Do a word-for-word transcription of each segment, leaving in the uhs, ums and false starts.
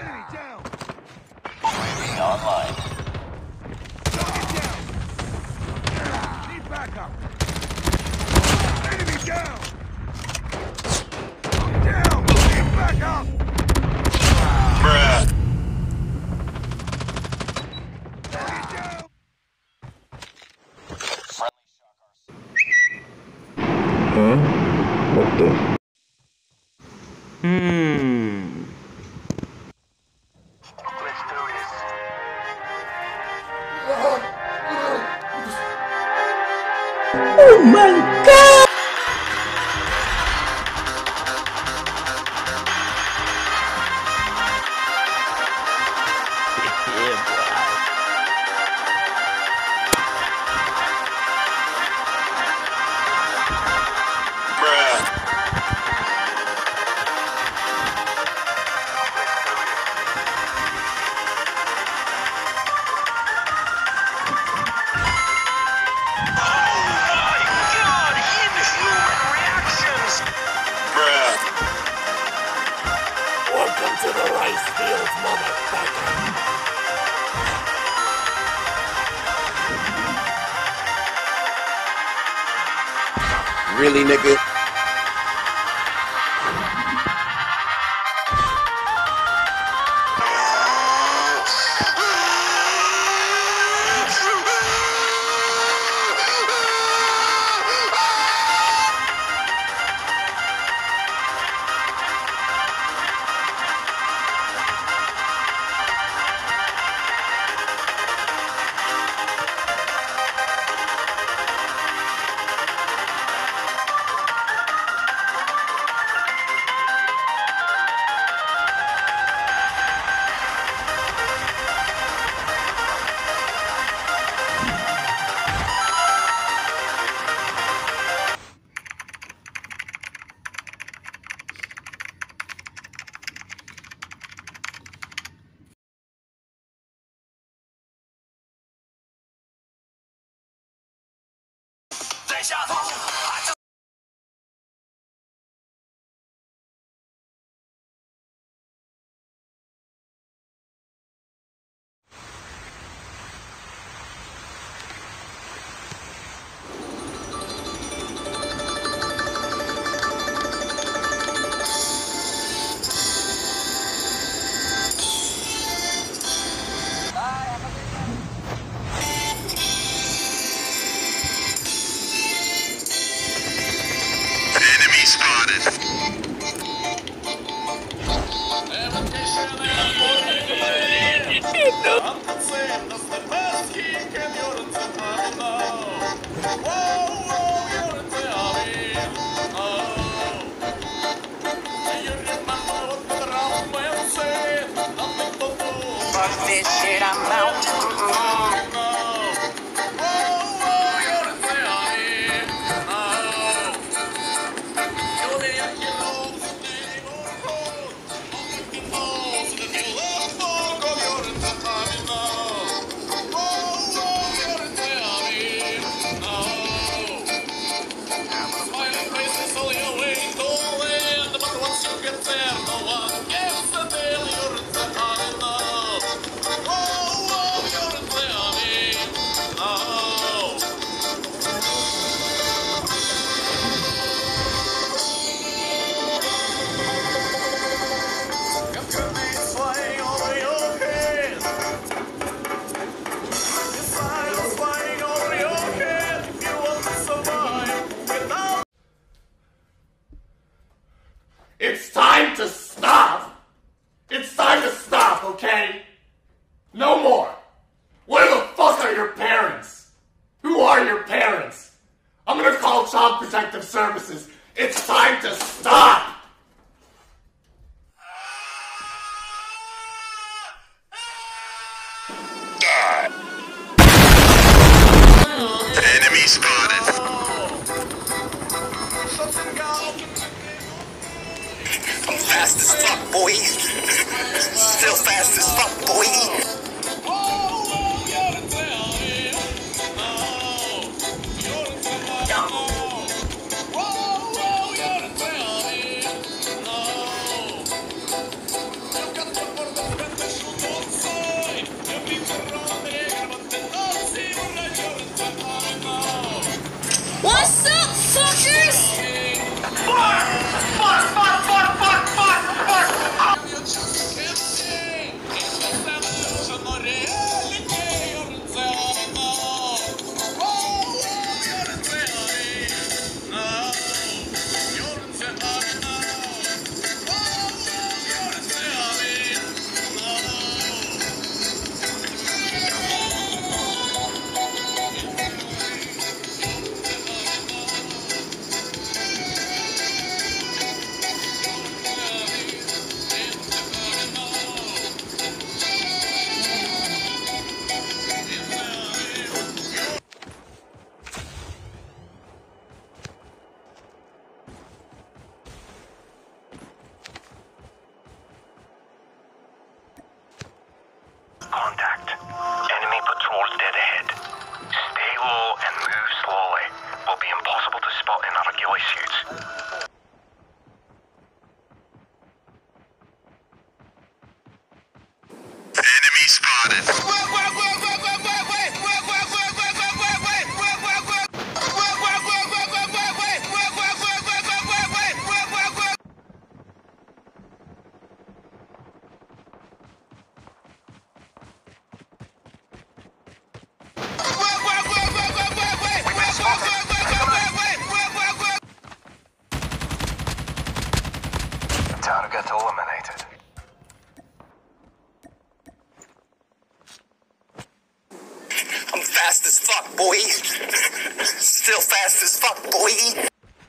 Enemy down. U A V online. Target down. Need backup. Enemy down. I'm down. Need backup. Bruh. Enemy down. Friendly shock R C. Huh? What the? Hmm. Let's do this. Oh my god! Yeah, boy. Bruh. Bruh. Welcome to the rice fields, motherfucker. Really, nigga? Enemy spotted. Fuck this shit, I'm out. It's time to stop! It's time to stop, okay? No more! Where the fuck are your parents? Who are your parents? I'm gonna call Child Protective Services. It's time to stop! Enemy spotted. I'm fast as fuck, boy. Still fast as fuck, boy. No. Enjoy shoots. Enemy spotted. Target eliminated. I'm fast as fuck, boy. Still fast as fuck, boy.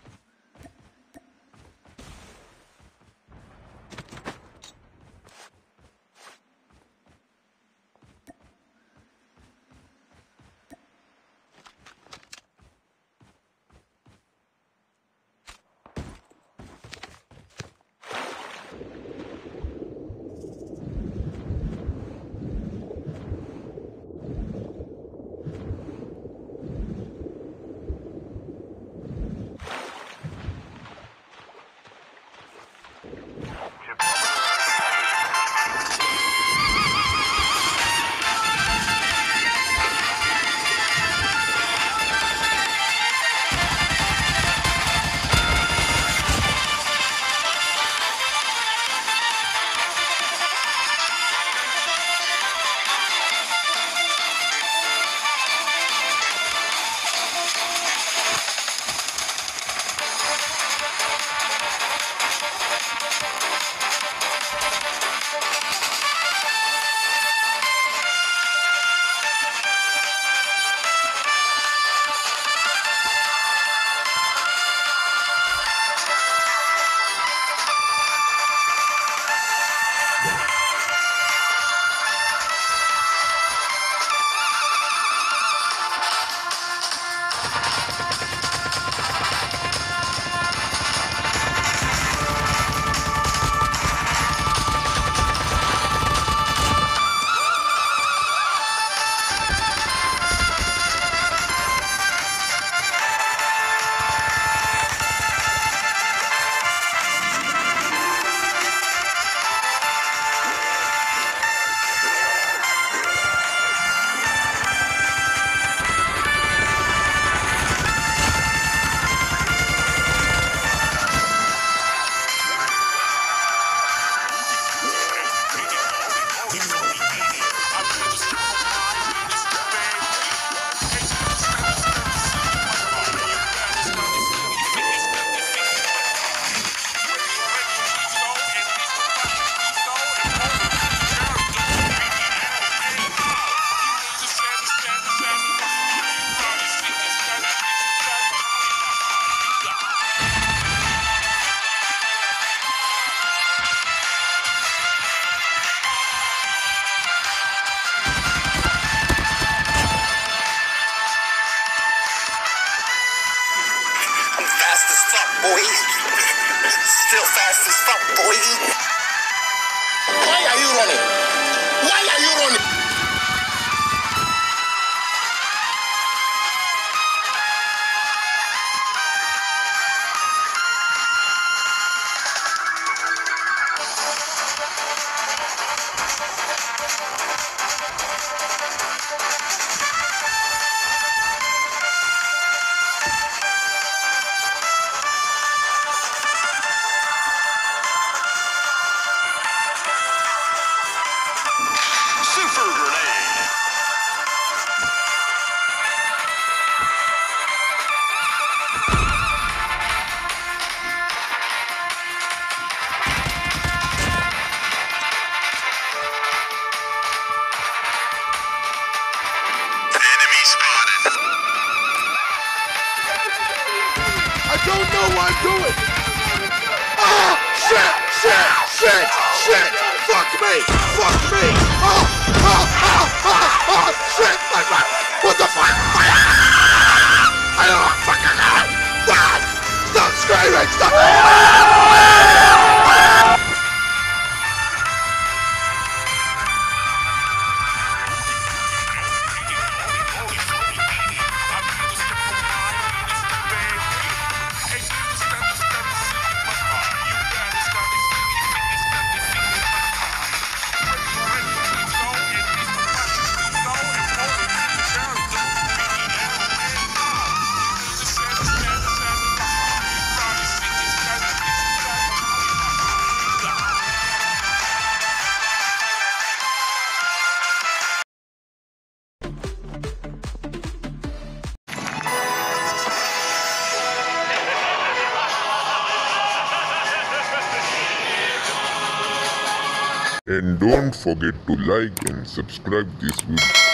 Boy. Still fast as fuck, boy. Why are you running? Why are you running? Don't know what I'm doing! Ah! Shit! Shit! Shit! Shit! Fuck me! Fuck me! Oh! Oh! Oh! Oh! Oh! Shit! My God! What the fuck? I don't know! Fucking hell! Stop! Stop screaming! Stop! Hey, And don't forget to like and subscribe this video.